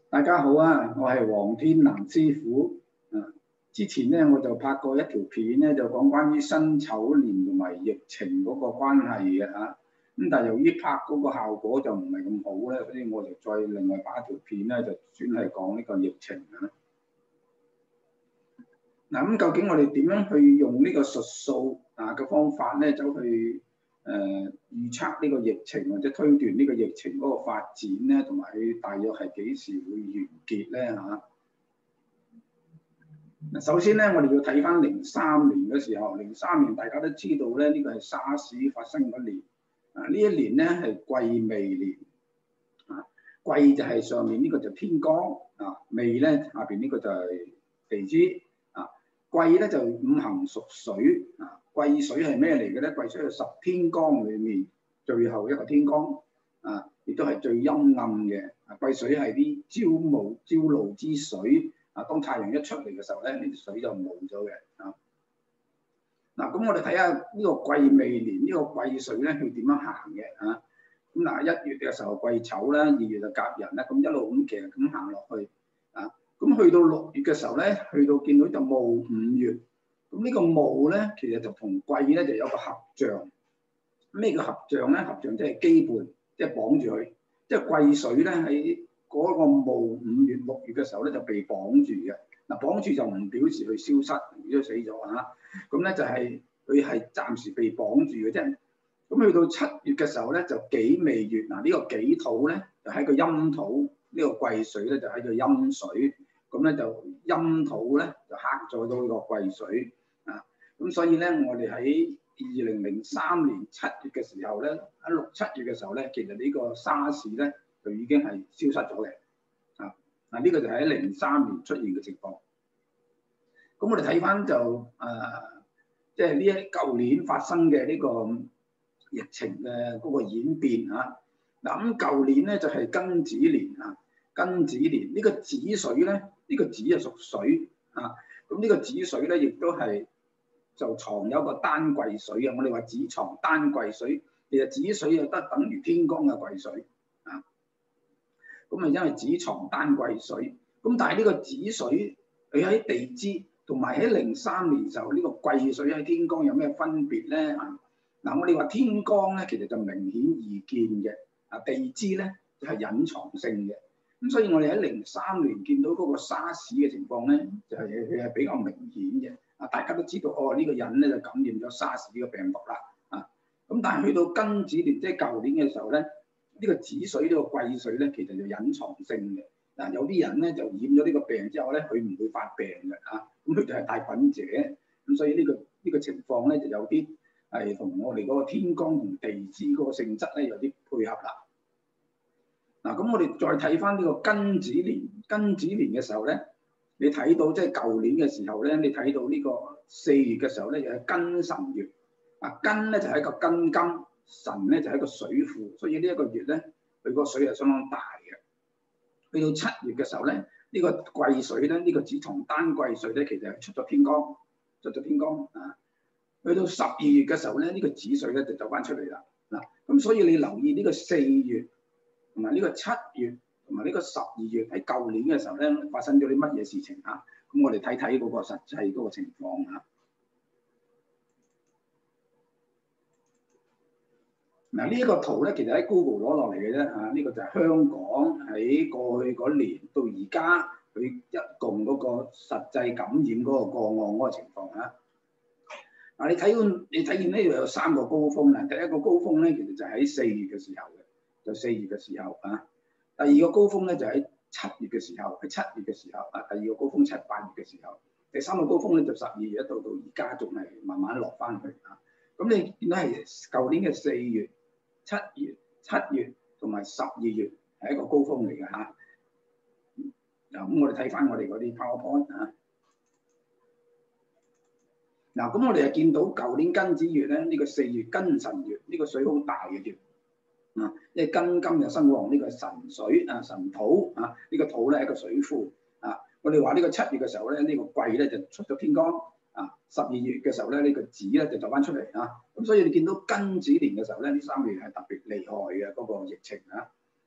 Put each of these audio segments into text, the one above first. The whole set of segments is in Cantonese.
大家好啊，我係黃天南師傅。之前咧我就拍過一條片咧，就講關於辛丑年同埋疫情嗰個關係嘅嚇。咁但係由於拍嗰個效果就唔係咁好咧，所以我就再另外拍一條片咧，就專係講呢個疫情啊。嗱，咁究竟我哋點樣去用呢個術數嘅方法咧，走去預測呢個疫情或者推斷呢個疫情嗰個發展咧，同埋佢大約係幾時會完結咧嚇？嗱，首先咧，我哋要睇翻03年嘅時候，03年大家都知道咧，呢個係沙士發生嗰年。呢一年咧係癸未年。癸就係上面呢個就天干，未咧下邊呢個就係地支。癸咧就五行屬水。癸水係咩嚟嘅咧？癸水係10天干裡面最後一個天干，亦都係最陰暗嘅。癸水係啲朝露之水。當太陽一出嚟嘅時候咧，呢啲水就冇咗嘅。嗱，咁我哋睇下呢個癸未年呢個癸水咧，佢點樣行嘅嚇？咁嗱，1月嘅時候癸丑啦，2月就甲寅啦，咁一路咁其實咁行落去。咁去到6月嘅時候咧，去到見到就戊5月。咁呢個戊咧，其實就同癸咧就有個合象。咩叫合象咧？合象即係基本，即係綁住佢。即係癸水咧喺嗰個戊5月、6月嘅時候咧就被綁住嘅。嗱，綁住就唔表示佢消失，如果死咗嚇。咁咧就係佢係暫時被綁住嘅啫。咁去到7月嘅時候咧就己未月。嗱，呢個己土咧就喺個陰土，呢個癸水咧就喺個陰水。咁咧就陰土咧就克咗到呢個癸水。咁所以咧我哋喺2003年7月嘅時候咧，喺6、7月嘅時候咧，其實呢個沙士咧就已經係消失咗嘅。呢個就係喺03年出現嘅情況。咁我哋睇翻就即係呢舊年發生嘅呢個疫情嘅嗰個演變嚇。嗱，咁舊年咧就係庚子年啊，庚子年呢個子水咧，呢個子係屬水啊。咁呢個子水咧亦都係就藏有一個單癸水啊。我哋話子藏單癸水，其實子水又得等於天干嘅癸水啊。咁啊，因為子藏單癸水，咁但係呢個子水佢喺地支同埋喺03年時候呢個癸水喺天干有咩分別咧？嗱，我哋話天干咧其實就明顯易見嘅，地支咧就係隱藏性嘅。咁所以我哋喺03年見到嗰個沙士嘅情況咧，就係佢係比較明顯嘅。大家都知道呢個人咧就感染咗沙士呢個病毒啦。咁但係去到庚子年，即係舊年嘅時候咧，呢個子水呢個癸水咧，其實就隱藏性嘅。有啲人咧就染咗呢個病之後咧，佢唔會發病嘅嚇，咁佢就係帶菌者。咁所以呢個情況咧就有啲係同我哋嗰個天干同地支嗰個性質咧有啲配合啦。嗱，咁我哋再睇翻呢個庚子年，庚子年嘅時候咧，你睇到即係舊年嘅時候咧，你睇到呢個4月嘅時候咧，就係庚辰月。庚咧就係一個庚金，辰咧就係一個水庫，所以呢一個月咧，佢個水係相當大嘅。去到7月嘅時候咧，呢個癸水咧，呢個子藏單癸水咧，其實係出咗天干，去到12月嘅時候咧，呢個子水咧就走翻出嚟啦。咁所以你留意呢個4月同埋呢個7月同埋呢個12月喺舊年嘅時候咧，發生咗啲乜嘢事情嚇？咁我哋睇睇嗰個實際嗰個情況嚇。嗱，呢一個圖咧，其實喺 Google 攞落嚟嘅啫嚇。呢個就係香港喺過去嗰年到而家佢一共嗰個實際感染嗰個個案嗰個情況嚇。你睇見呢度有3個高峰啦。第一個高峰咧，其實就喺4月嘅時候嘅，就4月嘅時候啊。第二個高峰咧就喺7月嘅時候，喺7月嘅時候啊。第二個高峰7、8月嘅時候，第3個高峰咧就12月到而家仲係慢慢落翻去啊。咁你見到係舊年嘅4月、7月同埋12月係一個高峰嚟嘅嚇。咁我哋睇翻我哋嗰啲 PowerPoint 啊。咁我哋就見到舊年庚子月咧，呢個4月庚辰月，呢個水好大嘅月。因為庚金就生旺呢個辰水辰土呢個土咧係一個水庫。我哋話呢個7月嘅時候咧，呢個癸咧就出咗天干。12月嘅時候咧，呢個子咧就走翻出嚟啊。咁所以你見到庚子年嘅時候咧，呢3個月係特別厲害嘅嗰個疫情啊。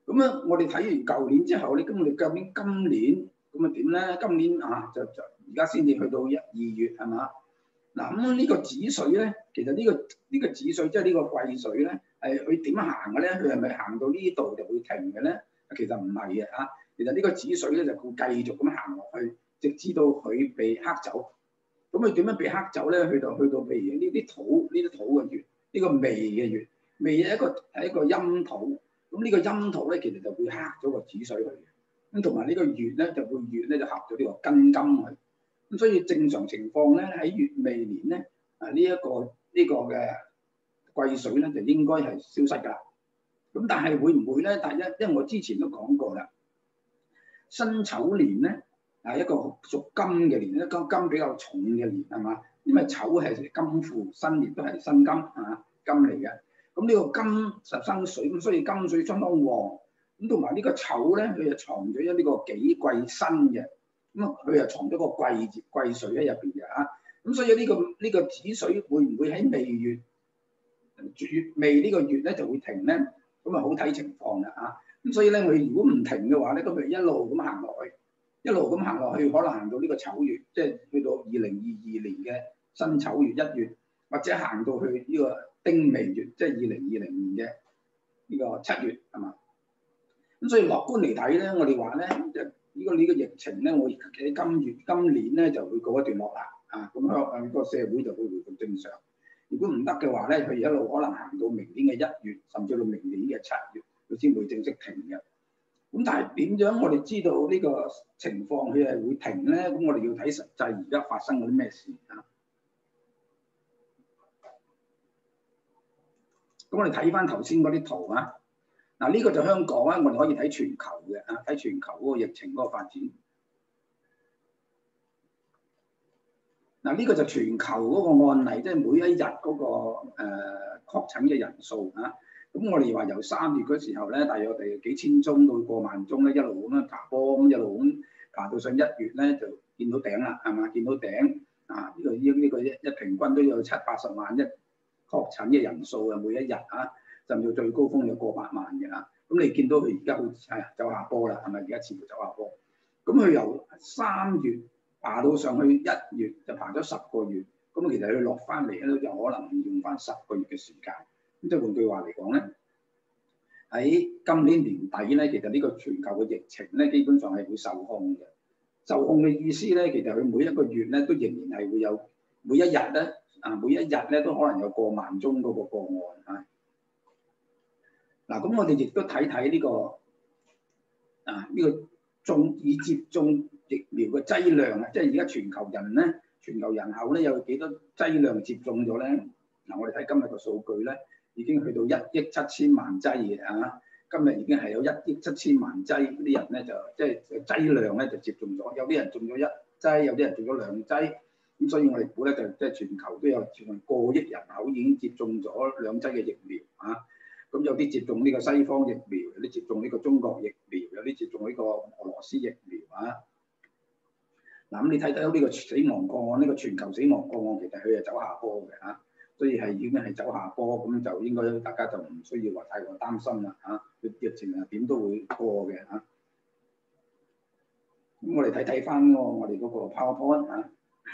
咁啊，我哋睇完舊年之後咧，咁我哋究竟今年咁啊點咧？今年啊就而家先至去到1、2月係嘛？嗱咁呢個止水咧，其實呢個止水即係呢個季水咧，係佢點行嘅咧？佢係咪行到呢度就會停嘅咧？其實唔係嘅嚇，其實呢個止水咧就會繼續咁行落去，直至到佢被黑走。咁佢點樣被黑走咧？去到譬如呢啲土嘅月，呢個未嘅月，未係一個陰土。咁呢個陰土咧，其實就會黑咗個止水去嘅。咁同埋呢個月咧，就會合咗呢個根金去。咁所以正常情況咧，喺月未年咧，呢個嘅季水咧就應該係消失㗎啦。咁但係會唔會咧？因為我之前都講過啦，辛丑年咧係一個屬金嘅年，一個金比較重嘅年係嘛？因為丑係金庫，辛亦都係辛金金嚟嘅。咁呢個金就生水，咁所以金水相當旺。咁同埋呢個丑咧，佢就藏咗呢個己貴辛嘅，咁佢又藏咗個貴水喺入邊嘅嚇。咁所以呢個止水會唔會喺未呢個月咧就會停咧？咁啊好睇情況啦嚇。咁所以咧，佢如果唔停嘅話咧，咁佢一路咁行落去，可能行到呢個丑月，即係去到2022年嘅辛丑月1月，或者行到去呢個丁未月，即係2020年嘅呢個7月係嘛？咁所以樂觀嚟睇咧，我哋話咧，呢個疫情咧，我喺今年咧就會告一段落啦，咁個社會就會回復正常。如果唔得嘅話咧，佢一路可能行到明年嘅1月，甚至到明年嘅7月，佢先會正式停嘅。咁但係點樣我哋知道呢個情況佢係會停咧？咁我哋要睇實際而家發生嗰啲咩事啊？咁我哋睇翻頭先嗰啲圖啊。嗱，呢個就香港啊，我哋可以睇全球嘅睇全球嗰個疫情嗰個發展。嗱，呢個就全球嗰個案例，即係每一日嗰個確診嘅人數啊。咁我哋話由3月嗰時候咧，大約我哋幾千宗到過萬宗咧，一路咁樣爬坡，咁一路咁爬到上1月咧，就見到頂啦，係嘛？見到頂啊！呢個一平均都有70-80萬一確診嘅人數啊，每一日啊。甚至最高峰有過百萬嘅啦，咁你見到佢而家好似係走下坡啦，係咪？而家似乎走下坡。咁佢由3月爬到上去1月，就爬咗10個月。咁其實佢落翻嚟咧，就可能用翻10個月嘅時間。咁即係換句話嚟講咧，喺今年年底咧，其實呢個全球嘅疫情咧，基本上係會受控嘅。受控嘅意思咧，其實佢每一個月咧都仍然係會有每一日咧都可能有過萬宗嗰個個案啊。嗱，咁我哋亦都睇睇呢個已接種疫苗嘅劑量啊，即係而家全球人口咧有幾多劑量接種咗咧？嗱，我哋睇今日個數據咧，已經去到1億7千萬劑嘅啊！今日已經係有1億7千萬劑，啲人咧就即係劑量咧就接種咗，有啲人中咗1劑，有啲人中咗2劑，咁所以我哋估咧就即係全球都有接近過億人口已經接種咗2劑嘅疫苗啊！咁有啲接種呢個西方疫苗，有啲接種呢個中國疫苗，有啲接種呢個俄羅斯疫苗啊！嗱，咁你睇到呢個死亡個案，呢個全球死亡個案，其實佢係走下坡嘅嚇，所以係已經係走下坡，咁就應該大家就唔需要話太過擔心啦嚇。疫情啊點都會過嘅嚇。咁我哋睇翻我哋嗰個 PowerPoint 啊。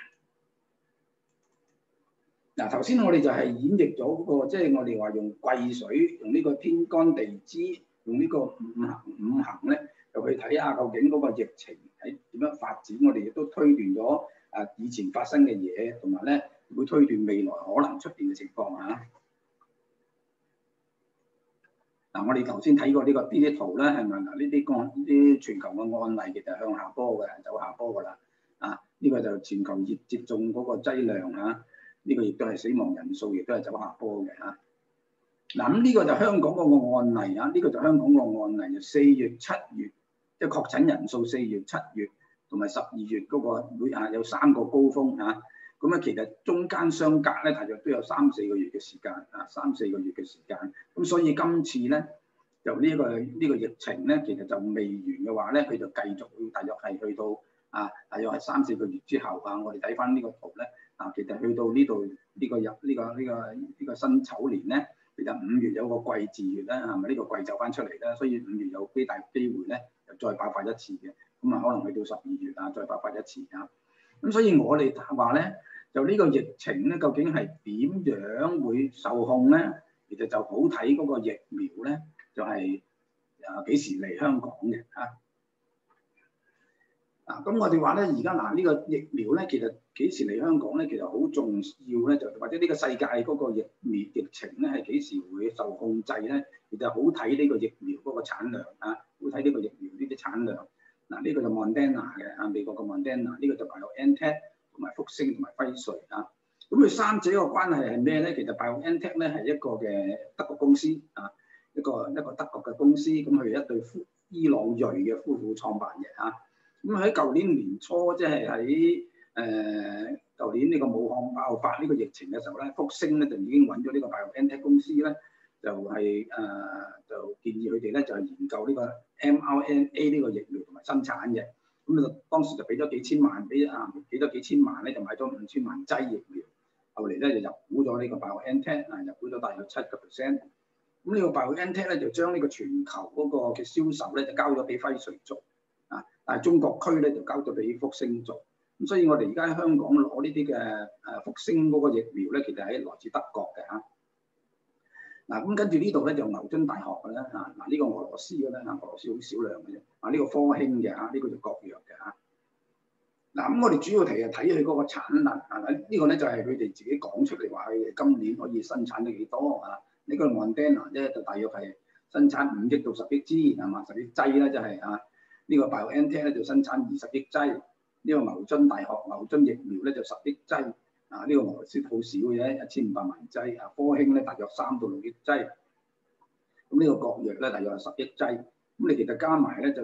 嗱，頭先我哋就係演繹咗嗰個，即係我哋話用癸水，用呢個天干地支，用呢個五行咧，就去睇下究竟嗰個疫情係點樣發展。我哋亦都推斷咗以前發生嘅嘢，同埋咧會推斷未來可能出現嘅情況嚇。嗱，我哋頭先睇過呢啲圖咧，係咪嗱？呢啲全球嘅案例其實向下坡嘅，走下坡㗎啦。呢個就全球接種嗰個劑量嚇。呢個亦都係死亡人數，亦都係走下坡嘅嚇。嗱，咁呢個就香港嗰個案例啊，呢個就香港個案例就4月、7月，即係確診人數4月、7月同埋12月嗰個會有3個高峰嚇。咁啊，其實中間相隔咧，大約都有3-4個月嘅時間啊，3-4個月嘅時間。咁所以今次咧，就呢個疫情咧，其實就未完嘅話咧，佢就繼續會大約係去到大約係3-4個月之後啊。我哋睇翻呢個圖咧。其實去到呢度呢個辛丑年咧， 其實5月有個季字月啦，係咪呢個季走翻出嚟啦？所以5月有幾大機會咧，又再爆發一次嘅。咁啊，可能去到12月啊，再爆發一次啊。咁所以我哋話咧，就呢個疫情咧，究竟係點樣會受控咧？其實就好睇嗰個疫苗咧，就係幾時嚟香港嘅嚇。咁我哋話咧，而家呢個疫苗咧，其實幾時嚟香港咧，其實好重要咧，就或者呢個世界嗰個疫情咧係幾時會受控制咧，其實好睇呢個疫苗嗰個產量啊，好睇呢個疫苗呢啲產量。呢個就 Moderna 嘅啊，美國嘅 Moderna，呢個就 BioNTech 同埋復星同埋輝瑞啊。咁佢三者個關係係咩咧？其實 BioNTech 咧係一個嘅德國公司啊，一個德國嘅公司，咁佢係一對伊朗裔嘅夫婦創辦嘅啊。咁喺舊年年初，即係喺舊年呢個武漢爆發呢個疫情嘅時候咧，復星咧就已經揾咗呢個 BioNTech 公司咧，就係就建議佢哋咧就係研究呢個 mRNA 呢個疫苗同埋生產嘅。咁就當時就俾咗幾千萬，俾幾千萬咧就買咗5000萬劑疫苗。後嚟咧就入股咗呢個 BioNTech 入股咗大約7%。咁呢個 BioNTech 咧就將呢個全球嗰個嘅銷售咧就交咗俾輝瑞做。但係中國區咧就交咗俾復星做，咁所以我哋而家喺香港攞呢啲嘅復星嗰個疫苗咧，其實係來自德國嘅嚇。咁跟住呢度咧就牛津大學嘅啦嚇，呢個俄羅斯嘅啦嚇，俄羅斯好少量嘅啫。呢個科興嘅嚇，呢個就國藥嘅嚇。咁我哋主要睇佢嗰個產能係咪？呢個咧就係佢哋自己講出嚟話佢哋今年可以生產得幾多啊？呢個 Moderna 咧就大約係生產5億到10億支係嘛，10億劑啦，就係啊。呢個 BioNTech 咧就生產20億劑，呢個牛津大學牛津疫苗咧就10億劑，呢個俄羅斯好少嘅啫，1500萬劑，科興咧大約3到6億劑，咁呢個國藥咧大約係10億劑，咁你其實加埋咧就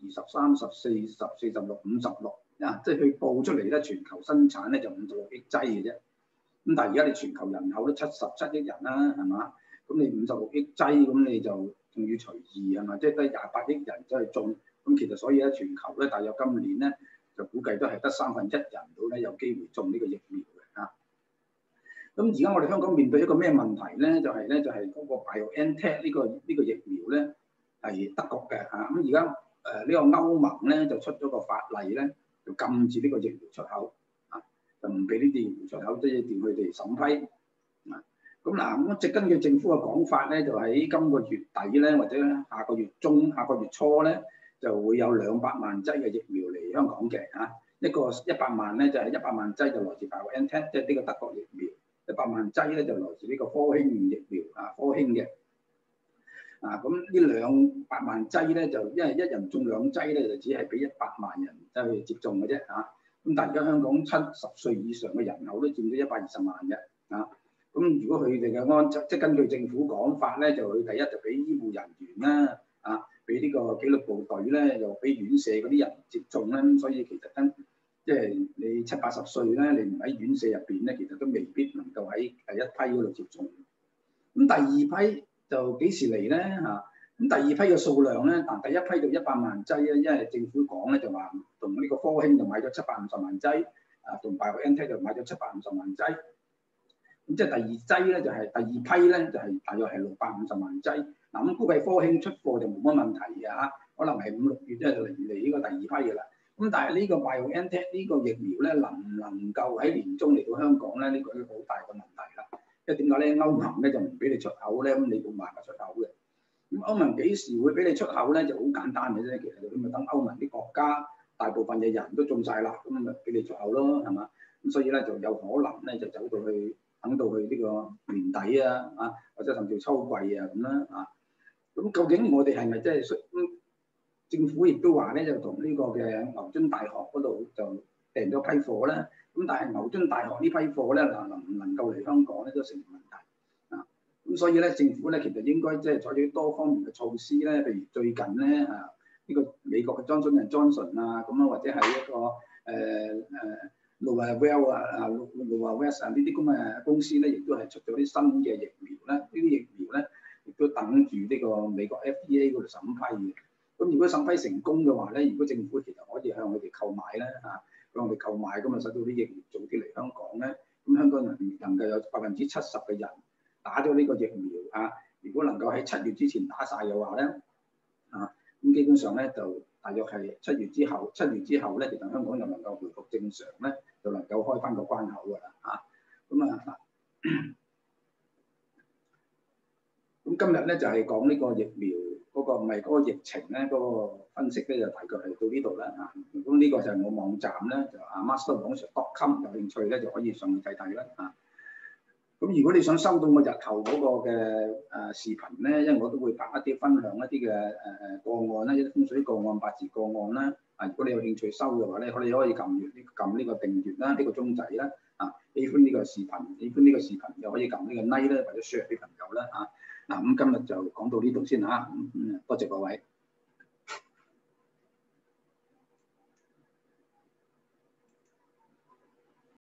10、20、30、40、46、56，即係佢報出嚟咧全球生產咧就56億劑嘅啫，咁但係而家你全球人口都77億人啦，係嘛？咁你56億劑，咁你就仲要除2係嘛？即係得28億人走去種。咁其實所以咧，全球咧大約今年咧就估計都係得1/3人到咧有機會中呢個疫苗嘅嚇。咁而家我哋香港面對一個咩問題咧？就係嗰個 BioNTech 呢個疫苗咧係德國嘅嚇。咁而家呢個歐盟咧就出咗個法例咧，就禁止呢個疫苗出口啊，就唔俾呢啲疫苗出口，即係要佢哋審批啊。咁即根據政府嘅講法咧，就喺今個月底咧，或者下個月中、下個月初咧，就會有200萬劑嘅疫苗嚟香港嘅嚇，一個100萬咧就係100萬劑就來自 BioNTech，即係呢個德國疫苗，100萬劑咧就來自呢個科興疫苗科興嘅。咁呢200萬劑咧就因為一人中2劑咧，就只係俾100萬人走去接種嘅啫嚇。咁但係而家香港70歲以上嘅人口都佔咗120萬嘅嚇。咁如果佢哋嘅即係根據政府講法咧，就佢第一就俾醫護人員啦俾呢個紀律部隊咧，又俾院舍嗰啲人接種咧，所以其實即係你70、80歲咧，你唔喺院舍入邊咧，其實都未必能夠喺第一批嗰度接種。咁第二批就幾時嚟咧嚇？咁第二批嘅數量咧，但第一批就100萬劑咧，因為政府講咧就話同呢個科興就買咗750萬劑，同 BioNTech 就買咗750萬劑。咁即係第二劑咧，就係第二批咧，就係大約係650萬劑。咁估計科興出貨就冇乜問題嘅嚇，可能係5、6月咧就嚟呢個第二批嘅啦。咁但係呢個 BioNTech 呢個疫苗咧，能唔能夠喺年中嚟到香港咧？呢個係好大嘅問題啦。因為點解咧？歐盟咧就唔俾你出口咧，咁你冇辦法出口嘅。咁歐盟幾時會俾你出口咧？就好簡單嘅啫。其實你咪等歐盟啲國家大部分嘅人都中晒啦，咁咪俾你出口咯，係嘛？咁所以咧就有可能咧就走到去等到去呢個年底或者甚至秋季咁啦咁究竟我哋係咪真係政府亦都話咧，就同呢個嘅牛津大學嗰度就訂咗批貨咧。咁但係牛津大學呢批貨咧，能唔能夠嚟香港咧，都成問題咁所以咧，政府咧其實應該即係採取多方面嘅措施咧，譬如最近咧呢個美國嘅 Johnson & Johnson 咁或者係一個Novavax 呢啲咁嘅公司咧，亦都係出咗啲新嘅疫苗咧。呢啲疫苗咧，亦都等住呢個美國 FDA 嗰度審批嘅。咁如果審批成功嘅話咧，如果政府其實可以向佢哋購買咧向我哋購買咁啊，使到啲疫苗早啲嚟香港咧，咁香港能夠有70%嘅人打咗呢個疫苗啊，如果能夠喺7月之前打晒嘅話咧，啊咁基本上咧就大約係7月之後咧，其實香港就能夠回復正常咧，就能夠開翻個關口㗎啦嚇。咁今日咧就係講呢個疫苗嗰個唔係嗰個疫情咧嗰個分析咧，就大概係到呢度啦嚇。咁呢個就係我網站咧，就master.com 有興趣咧就可以上去睇睇啦嚇。咁如果你想收到我日後嗰個嘅視頻咧，因為我都會拍一啲分享一啲嘅個案啦，一啲風水個案、八字個案啦。啊，如果你有興趣收嘅話咧，你可以撳呢個訂閱啦，呢個鐘仔啦。啊，喜歡呢個視頻又可以撳呢個 like 啦，或者 share 俾朋友啦嚇。嗱咁今日就講到呢度先嚇，多謝各位。